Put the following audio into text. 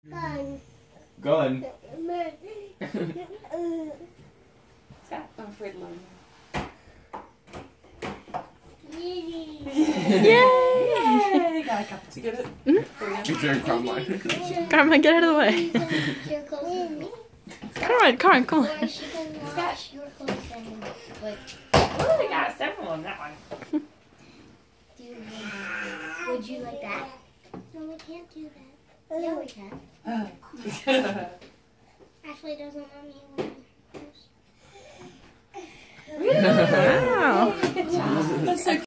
Gun. Gun. Scott, I'm afraid of mine. Yay! Got a couple. Get it? It's very Carmine. Carmine, get out of the way. You're closer to me. Carmine, come Or on. she can watch your clothes and like. Oh, I got several on that one. Do you would you like that? No, we can't do that. Yeah, we can. Ashley doesn't want me wearing hers. Wow. Good job. That's so